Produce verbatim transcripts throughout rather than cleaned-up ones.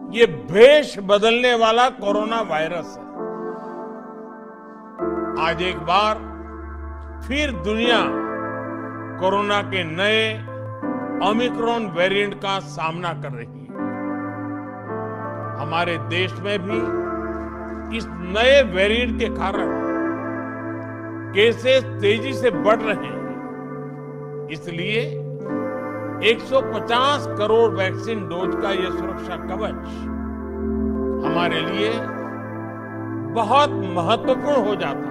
ये भेष बदलने वाला कोरोना वायरस है। आज एक बार फिर दुनिया कोरोना के नए ओमिक्रॉन वेरिएंट का सामना कर रही है। हमारे देश में भी इस नए वेरिएंट के कारण केसेस तेजी से बढ़ रहे हैं। इसलिए एक सौ पचास करोड़ वैक्सीन डोज का यह सुरक्षा कवच हमारे लिए बहुत महत्वपूर्ण हो जाता है।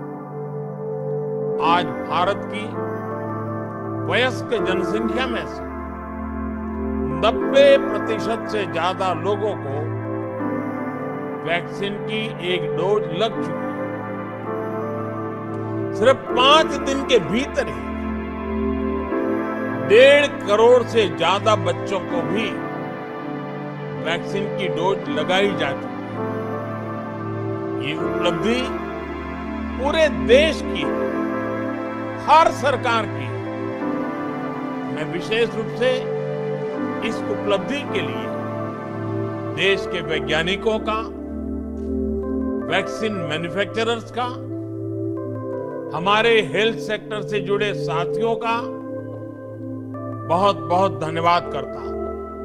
आज भारत की वयस्क जनसंख्या में से नब्बे प्रतिशत से ज्यादा लोगों को वैक्सीन की एक डोज लग चुकी है। सिर्फ पांच दिन के भीतर ही डेढ़ करोड़ से ज्यादा बच्चों को भी वैक्सीन की डोज लगाई जा चुकी है। ये उपलब्धि पूरे देश की है, हर सरकार की है। मैं विशेष रूप से इस उपलब्धि के लिए देश के वैज्ञानिकों का, वैक्सीन मैन्युफैक्चरर्स का, हमारे हेल्थ सेक्टर से जुड़े साथियों का बहुत बहुत धन्यवाद करता हूं।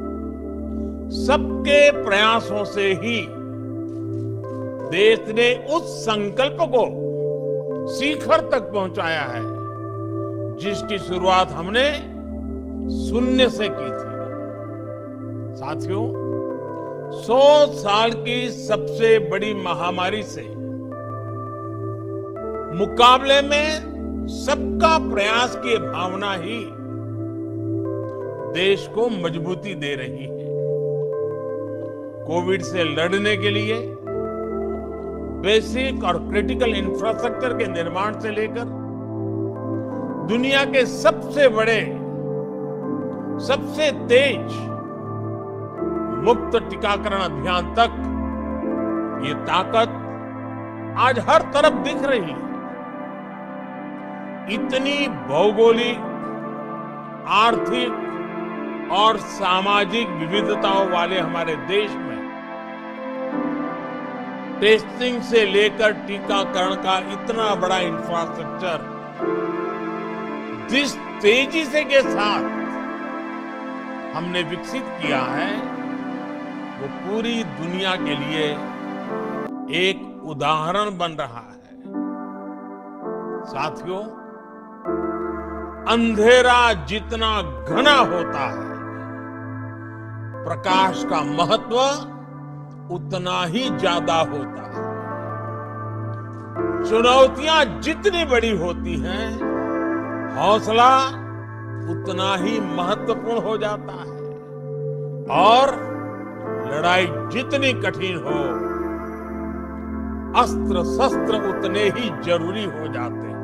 सबके प्रयासों से ही देश ने उस संकल्प को शिखर तक पहुंचाया है जिसकी शुरुआत हमने शून्य से की थी। साथियों, सौ साल की सबसे बड़ी महामारी से मुकाबले में सबका प्रयास की भावना ही देश को मजबूती दे रही है। कोविड से लड़ने के लिए बेसिक और क्रिटिकल इंफ्रास्ट्रक्चर के निर्माण से लेकर दुनिया के सबसे बड़े, सबसे तेज मुफ्त टीकाकरण अभियान तक ये ताकत आज हर तरफ दिख रही है। इतनी भौगोलिक, आर्थिक और सामाजिक विविधताओं वाले हमारे देश में टेस्टिंग से लेकर टीकाकरण का इतना बड़ा इंफ्रास्ट्रक्चर जिस तेजी से के साथ हमने विकसित किया है, वो पूरी दुनिया के लिए एक उदाहरण बन रहा है। साथियों, अंधेरा जितना घना होता है, प्रकाश का महत्व उतना ही ज्यादा होता है। चुनौतियां जितनी बड़ी होती हैं, हौसला उतना ही महत्वपूर्ण हो जाता है। और लड़ाई जितनी कठिन हो, अस्त्र शस्त्र उतने ही जरूरी हो जाते हैं।